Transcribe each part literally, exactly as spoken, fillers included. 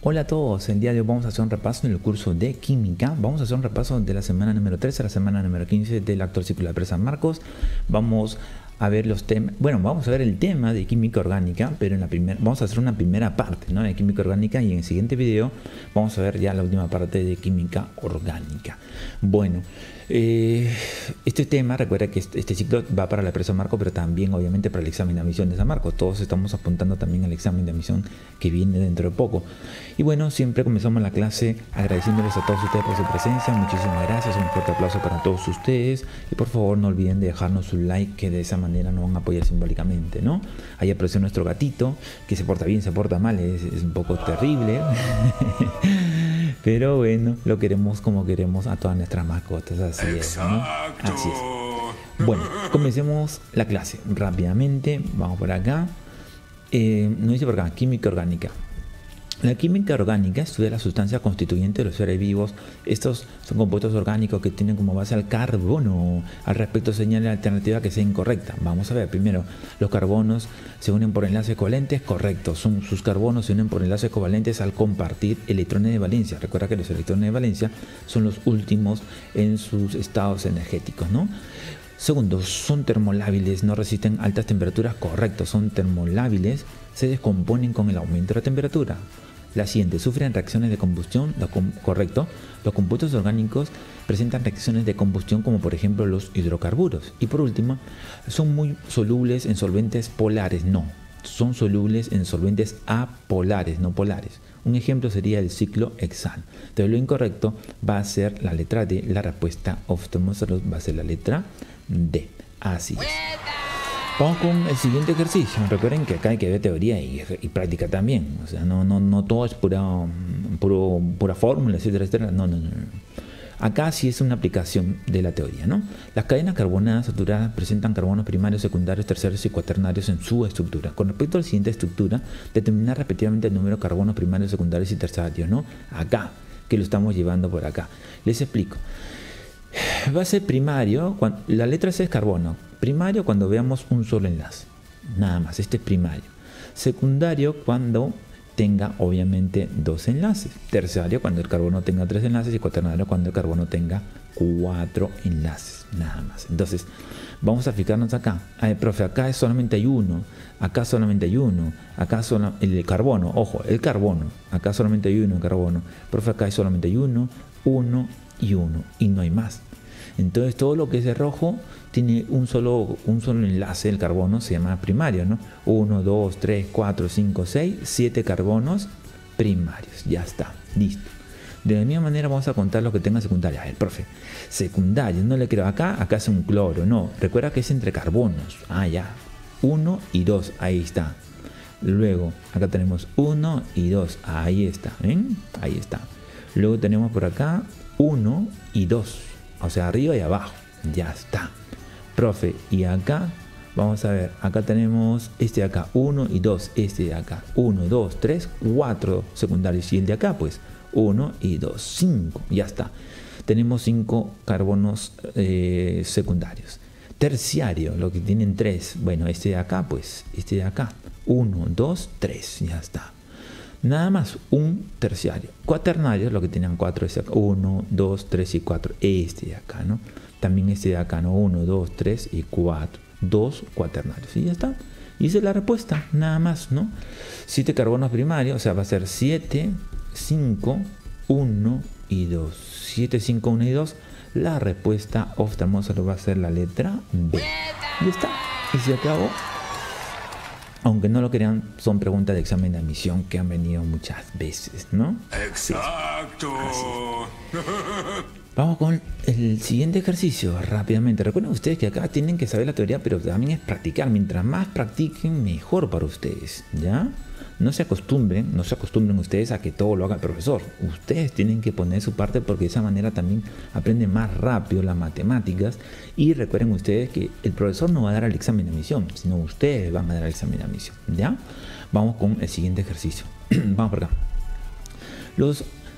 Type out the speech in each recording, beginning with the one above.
Hola a todos, el día de hoy vamos a hacer un repaso en el curso de Química. Vamos a hacer un repaso de la semana número trece a la semana número quince del actual ciclo de San Marcos. Vamos a ver los temas, bueno, vamos a ver el tema de Química Orgánica, pero en la primera, vamos a hacer una primera parte, ¿no?, de Química Orgánica, y en el siguiente video vamos a ver ya la última parte de Química Orgánica. Bueno, eh, este tema, recuerda que este, este ciclo va para la empresa San Marcos, pero también obviamente para el examen de admisión de San Marcos. Todos estamos apuntando también al examen de admisión que viene dentro de poco. Y bueno, siempre comenzamos la clase agradeciéndoles a todos ustedes por su presencia. Muchísimas gracias, un fuerte aplauso para todos ustedes, y por favor no olviden de dejarnos un like, que de esa manera nos van a apoyar simbólicamente, ¿no? Ahí apareció nuestro gatito, que se porta bien, se porta mal, es, es un poco terrible. Pero bueno, lo queremos como queremos a todas nuestras mascotas, así es, ¿no? Así es. Bueno, comencemos la clase rápidamente. Vamos por acá. Eh, nos dice por acá, Química Orgánica. La química orgánica estudia la sustancia constituyente de los seres vivos. Estos son compuestos orgánicos que tienen como base al carbono. Al respecto señala la alternativa que sea incorrecta. Vamos a ver, primero, los carbonos se unen por enlaces covalentes, correcto. Son, sus carbonos se unen por enlaces covalentes al compartir electrones de valencia. Recuerda que los electrones de valencia son los últimos en sus estados energéticos, ¿no? Segundo, son termolábiles, no resisten altas temperaturas, correcto. Son termolábiles, se descomponen con el aumento de la temperatura. La siguiente, sufren reacciones de combustión, lo com correcto. Los compuestos orgánicos presentan reacciones de combustión, como por ejemplo los hidrocarburos. Y por último, son muy solubles en solventes polares, no. Son solubles en solventes apolares, no polares. Un ejemplo sería el ciclo hexano. Entonces lo incorrecto va a ser la letra D, la respuesta oftalmológica va a ser la letra D. Así es. Vamos con el siguiente ejercicio. Recuerden que acá hay que ver teoría y, y práctica también. O sea, no, no, no todo es pura, puro, pura fórmula, etcétera, etcétera. No, no, no. Acá sí es una aplicación de la teoría, ¿no? Las cadenas carbonadas saturadas presentan carbonos primarios, secundarios, terciarios y cuaternarios en su estructura. Con respecto a la siguiente estructura, determinar respectivamente el número de carbonos primarios, secundarios y terciarios, ¿no? Acá, que lo estamos llevando por acá. Les explico. Va a ser primario, cuando, la letra C es carbono. Primario cuando veamos un solo enlace, nada más, este es primario. Secundario cuando tenga obviamente dos enlaces. Terciario cuando el carbono tenga tres enlaces, y cuaternario cuando el carbono tenga cuatro enlaces, nada más. Entonces vamos a fijarnos acá. A ver, profe, acá es solamente hay uno, acá solamente hay uno, acá solo el carbono, ojo, el carbono, acá solamente hay uno, carbono. Profe, acá solamente hay uno, uno y uno, y no hay más. Entonces todo lo que es de rojo tiene un solo, un solo enlace, el carbono se llama primario, ¿no? uno, dos, tres, cuatro, cinco, seis, siete carbonos primarios. Ya está, listo. De la misma manera vamos a contar lo que tenga secundaria. A ver, profe, secundario, no le creo acá, acá es un cloro, no. Recuerda que es entre carbonos. Ah, ya. uno y dos, ahí está. Luego, acá tenemos uno y dos, ahí está, ¿ven? Ahí está. Luego tenemos por acá uno y dos. O sea, arriba y abajo, ya está. Profe, y acá, vamos a ver, acá tenemos este de acá, uno y dos, este de acá, uno, dos, tres, cuatro secundarios, y el de acá, pues, uno y dos, cinco, ya está. Tenemos cinco carbonos eh, secundarios. Terciario, lo que tienen tres, bueno, este de acá, pues, este de acá, uno, dos, tres, ya está. Nada más, un terciario. Cuaternario, lo que tenían cuatro, es uno, dos, tres y cuatro. Este de acá, ¿no? También este de acá, ¿no? uno, dos, tres y cuatro. Dos cuaternarios. Y ya está. Y esa es la respuesta, nada más, ¿no? siete carbonos primarios, o sea, va a ser siete, cinco, uno y dos. siete, cinco, uno y dos. La respuesta oftalmológica va a ser la letra B. Ya está. Y se acabó. Aunque no lo crean, son preguntas de examen de admisión que han venido muchas veces, ¿no? Exacto. Sí. Vamos con el siguiente ejercicio rápidamente. Recuerden ustedes que acá tienen que saber la teoría, pero también es practicar. Mientras más practiquen, mejor para ustedes, ¿ya? No se acostumbren, no se acostumbren ustedes a que todo lo haga el profesor. Ustedes tienen que poner su parte, porque de esa manera también aprenden más rápido las matemáticas. Y recuerden ustedes que el profesor no va a dar el examen de admisión, sino ustedes van a dar el examen de admisión, ¿ya? Vamos con el siguiente ejercicio. Vamos por acá. Los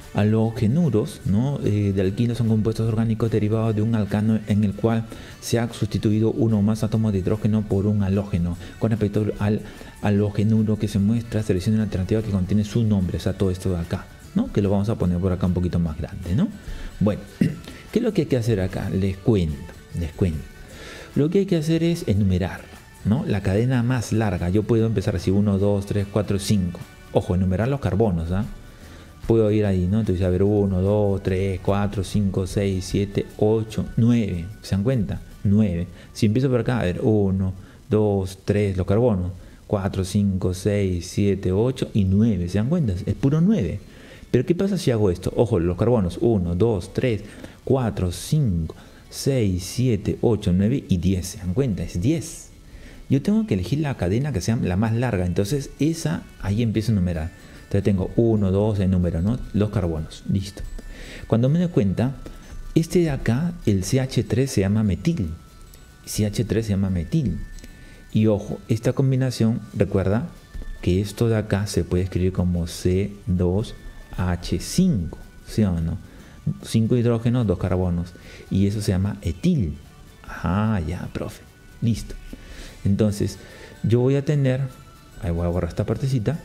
halogenuros, ¿no? eh, de alquinos son compuestos orgánicos derivados de un alcano en el cual se ha sustituido uno o más átomos de hidrógeno por un halógeno. Con respecto al halogenuro que se muestra, seleccione una alternativa que contiene su nombre, o sea, todo esto de acá, ¿no? Que lo vamos a poner por acá un poquito más grande, ¿no? Bueno, ¿qué es lo que hay que hacer acá? Les cuento, les cuento. Lo que hay que hacer es enumerar, ¿no? La cadena más larga. Yo puedo empezar así, uno, dos, tres, cuatro, cinco. Ojo, enumerar los carbonos, ¿ah? Puedo ir ahí, ¿no? Entonces, a ver, uno, dos, tres, cuatro, cinco, seis, siete, ocho, nueve. ¿Se dan cuenta? nueve. Si empiezo por acá, a ver, uno, dos, tres, los carbonos. cuatro, cinco, seis, siete, ocho y nueve. ¿Se dan cuenta? Es puro nueve. Pero ¿qué pasa si hago esto? Ojo, los carbonos. uno, dos, tres, cuatro, cinco, seis, siete, ocho, nueve y diez. ¿Se dan cuenta? Es diez. Yo tengo que elegir la cadena que sea la más larga. Entonces, esa, ahí empiezo a numerar. Entonces tengo uno, dos, el número, ¿no? Los carbonos. Listo. Cuando me doy cuenta, este de acá, el C H tres se llama metil. C H tres se llama metil. Y ojo, esta combinación, recuerda que esto de acá se puede escribir como C dos H cinco, ¿sí o no? cinco hidrógenos, dos carbonos. Y eso se llama etil. Ah, ya, profe. Listo. Entonces, yo voy a tener, ahí voy a borrar esta partecita.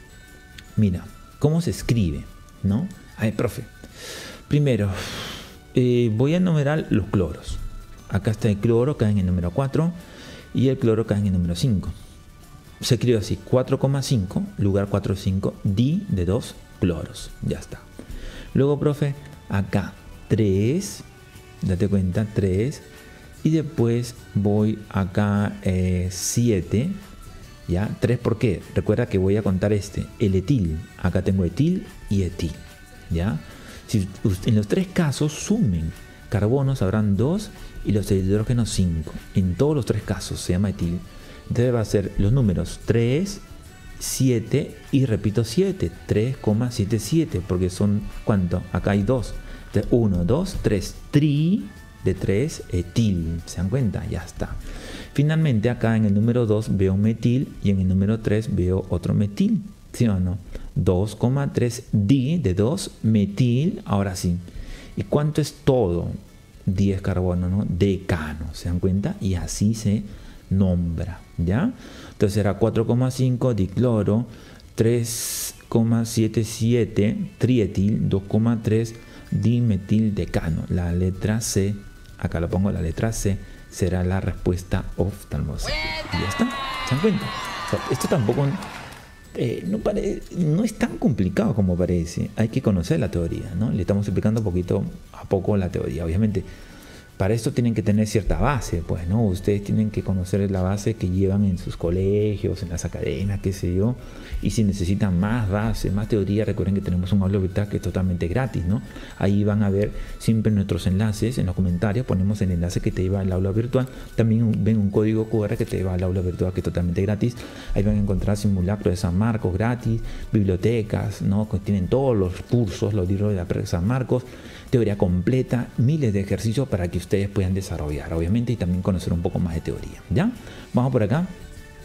Mira, ¿cómo se escribe? ¿No? A ver, profe. Primero, eh, voy a enumerar los cloros. Acá está el cloro, cae en el número cuatro. Y el cloro cae en el número cinco. Se escribe así, cuatro coma cinco, lugar cuatro coma cinco, di de dos cloros. Ya está. Luego, profe, acá tres. Date cuenta, tres. Y después voy acá eh, siete. ¿Ya? tres, ¿por qué? Recuerda que voy a contar este, el etil. Acá tengo etil y etil. ¿Ya? Si en los tres casos sumen carbonos, habrán dos y los hidrógenos cinco. En todos los tres casos se llama etil. Entonces va a ser los números tres, siete y repito siete. tres coma setenta y siete porque son, ¿cuánto? Acá hay dos. uno, dos, tres. Tri de tres, etil. ¿Se dan cuenta? Ya está. Finalmente acá en el número dos veo un metil y en el número tres veo otro metil, ¿sí o no? dos coma tres di de dos metil, ahora sí. ¿Y cuánto es todo? diez carbono, ¿no? Decano, ¿se dan cuenta? Y así se nombra, ¿ya? Entonces era cuatro coma cinco dicloro, tres coma setenta y siete trietil, dos coma tres dimetil decano. La letra C, acá lo pongo, la letra C será la respuesta oftalmoscópica. Y ya está, ¿se dan cuenta? O sea, esto tampoco eh, no, pare, no es tan complicado como parece. Hay que conocer la teoría, ¿no? Le estamos explicando poquito a poco la teoría. Obviamente, para esto tienen que tener cierta base, pues, ¿no? Ustedes tienen que conocer la base que llevan en sus colegios, en las academias, qué sé yo. Y si necesitan más base, más teoría, recuerden que tenemos un aula virtual que es totalmente gratis, ¿no? Ahí van a ver siempre nuestros enlaces, en los comentarios ponemos el enlace que te lleva al aula virtual. También ven un código cu erre que te lleva al aula virtual que es totalmente gratis. Ahí van a encontrar simulacros de San Marcos gratis, bibliotecas, ¿no? Que tienen todos los cursos, los libros de la Pre San Marcos, teoría completa, miles de ejercicios para que ustedes puedan desarrollar, obviamente, y también conocer un poco más de teoría, ¿ya? Vamos por acá.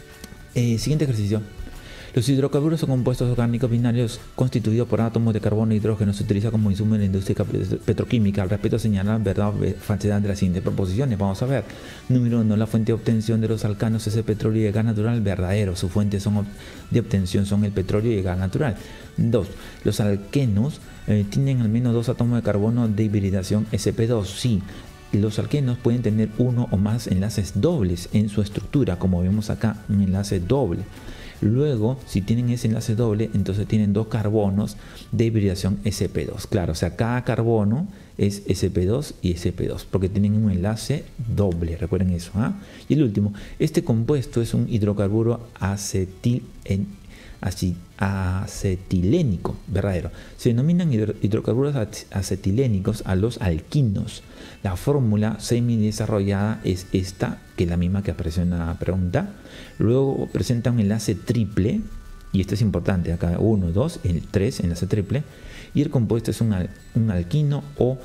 Eh, siguiente ejercicio. Los hidrocarburos son compuestos orgánicos binarios constituidos por átomos de carbono e hidrógeno. Se utiliza como insumo en la industria petroquímica. Al respecto, señalar verdad o falsedad de las siguientes proposiciones. Vamos a ver. Número uno. La fuente de obtención de los alcanos es el petróleo y el gas natural. Verdadero. Sus fuentes son de obtención son el petróleo y el gas natural. dos. Los alquenos eh, tienen al menos dos átomos de carbono de hibridación ese pe dos. Sí. Los alquenos pueden tener uno o más enlaces dobles en su estructura, como vemos acá, un enlace doble. Luego, si tienen ese enlace doble, entonces tienen dos carbonos de hibridación ese pe dos. Claro, o sea, cada carbono es ese pe dos y ese pe dos, porque tienen un enlace doble, recuerden eso. ¿eh? Y el último, este compuesto es un hidrocarburo acetil, en, así, acetilénico, verdadero. Se denominan hidro, hidrocarburos acetilénicos a los alquinos. La fórmula semi desarrollada es esta, que es la misma que apareció en la pregunta. Luego presenta un enlace triple, y esto es importante, acá uno, dos, el tres, enlace triple, y el compuesto es un, al, un alquino o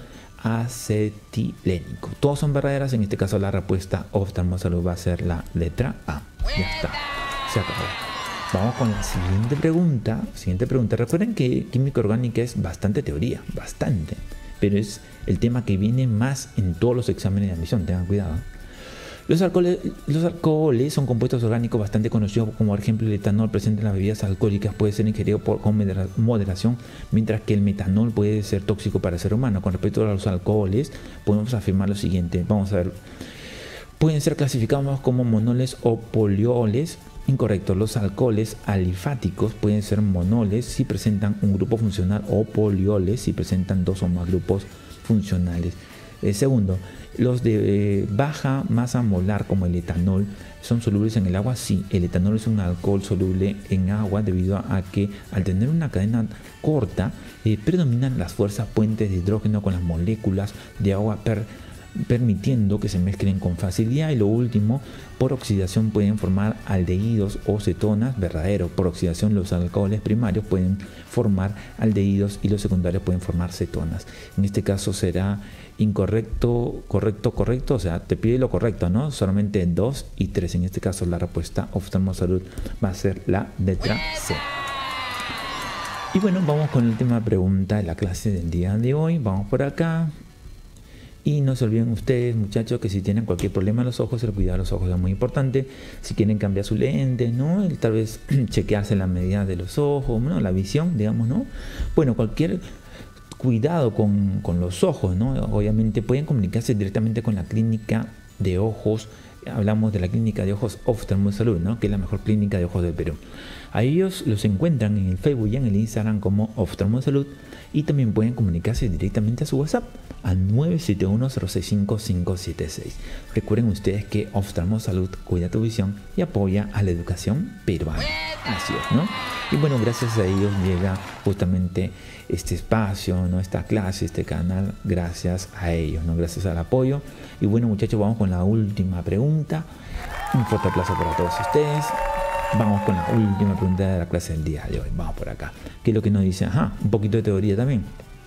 acetilénico. Todos son verdaderas, en este caso la respuesta oftalmoscópica va a ser la letra A. Ya está, se acabó. Vamos con la siguiente pregunta. Siguiente pregunta. Recuerden que química orgánica es bastante teoría, bastante. Pero es el tema que viene más en todos los exámenes de admisión, tengan cuidado. Los alcoholes, los alcoholes son compuestos orgánicos bastante conocidos, como por ejemplo el etanol presente en las bebidas alcohólicas puede ser ingerido por, con moderación, mientras que el metanol puede ser tóxico para el ser humano. Con respecto a los alcoholes, podemos afirmar lo siguiente. Vamos a ver. Pueden ser clasificados como monoles o polioles. Incorrecto. Los alcoholes alifáticos pueden ser monoles si presentan un grupo funcional o polioles si presentan dos o más grupos funcionales. Eh, segundo, los de eh, baja masa molar como el etanol son solubles en el agua. Sí, el etanol es un alcohol soluble en agua debido a que al tener una cadena corta eh, predominan las fuerzas puentes de hidrógeno con las moléculas de agua per permitiendo que se mezclen con facilidad. Y lo último, por oxidación pueden formar aldehídos o cetonas. Verdadero. Por oxidación los alcoholes primarios pueden formar aldehídos y los secundarios pueden formar cetonas. En este caso será incorrecto, correcto, correcto, o sea, te pide lo correcto, ¿no? Solamente dos y tres. En este caso la respuesta Oftalmosalud va a ser la letra C. Y bueno, vamos con la última pregunta de la clase del día de hoy. Vamos por acá. Y no se olviden ustedes, muchachos, que si tienen cualquier problema en los ojos, el cuidado de los ojos es muy importante. Si quieren cambiar su lente, ¿no? El, tal vez chequearse la medida de los ojos, ¿no? La visión, digamos, ¿no? Bueno, cualquier cuidado con, con los ojos, ¿no? Obviamente pueden comunicarse directamente con la clínica de ojos. Hablamos de la clínica de ojos Oftalmosalud, ¿no? Que es la mejor clínica de ojos del Perú. A ellos los encuentran en el Facebook y en el Instagram como Oftalmosalud, y también pueden comunicarse directamente a su WhatsApp al nueve siete uno cero seis cinco cinco siete seis. Recuerden ustedes que Oftalmosalud cuida tu visión y apoya a la educación peruana. Así es, ¿no? Y bueno, gracias a ellos llega justamente este espacio, ¿no? Esta clase, este canal, gracias a ellos, ¿no? Gracias al apoyo. Y bueno, muchachos, vamos con la última pregunta. Un fuerte aplauso para todos ustedes. Vamos con la última pregunta de la clase del día de hoy. Vamos por acá. ¿Qué es lo que nos dice? Ajá, un poquito de teoría también.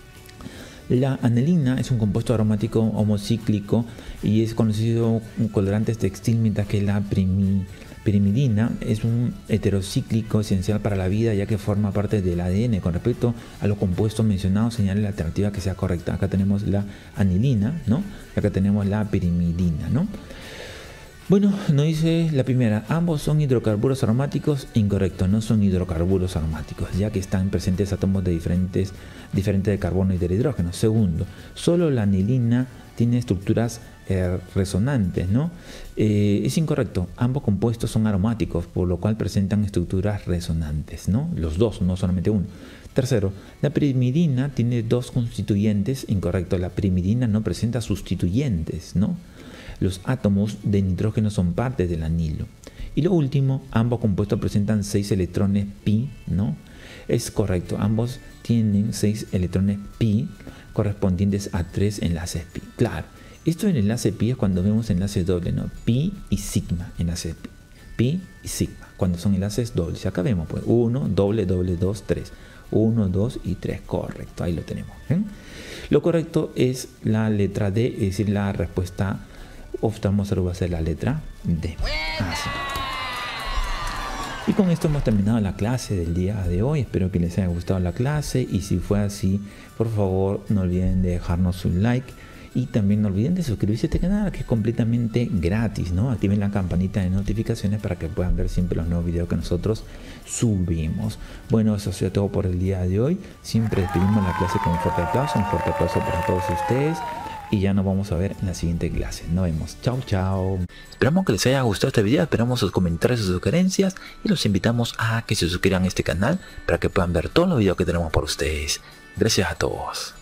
La anilina es un compuesto aromático homocíclico y es conocido como colorante textil, mientras que la primi, pirimidina es un heterocíclico esencial para la vida, ya que forma parte del A D N. Con respecto a los compuestos mencionados, señale la alternativa que sea correcta. Acá tenemos la anilina, ¿no? Acá tenemos la pirimidina, ¿no? Bueno, nos dice la primera, ambos son hidrocarburos aromáticos. Incorrecto, no son hidrocarburos aromáticos, ya que están presentes átomos de diferentes, diferentes de carbono y del hidrógeno. Segundo, solo la anilina tiene estructuras eh, resonantes, ¿no? Eh, es incorrecto, ambos compuestos son aromáticos, por lo cual presentan estructuras resonantes, ¿no? Los dos, no solamente uno. Tercero, la pirimidina tiene dos constituyentes. Incorrecto, la pirimidina no presenta sustituyentes, ¿no? Los átomos de nitrógeno son parte del anilo. Y lo último, ambos compuestos presentan seis electrones pi, ¿no? Es correcto, ambos tienen seis electrones pi correspondientes a tres enlaces pi. Claro, esto en enlace pi es cuando vemos enlaces dobles, ¿no? Pi y sigma, enlaces pi. Pi y sigma, cuando son enlaces dobles. Acá vemos, pues, uno, doble, doble, dos, tres. uno, dos y tres, correcto, ahí lo tenemos. ¿eh? Lo correcto es la letra D, es decir, la respuesta Oftalmosalud va a ser la letra D. Así. Y con esto hemos terminado la clase del día de hoy. Espero que les haya gustado la clase, y si fue así, por favor no olviden de dejarnos un like y también no olviden de suscribirse a este canal, que es completamente gratis, ¿no? Activen la campanita de notificaciones para que puedan ver siempre los nuevos videos que nosotros subimos. Bueno, eso ha sido todo por el día de hoy. Siempre despedimos la clase con un fuerte aplauso, un fuerte aplauso para todos ustedes. Y ya nos vamos a ver en la siguiente clase. Nos vemos. Chao, chao. Esperamos que les haya gustado este video. Esperamos sus comentarios, sus sugerencias. Y los invitamos a que se suscriban a este canal para que puedan ver todos los videos que tenemos por ustedes. Gracias a todos.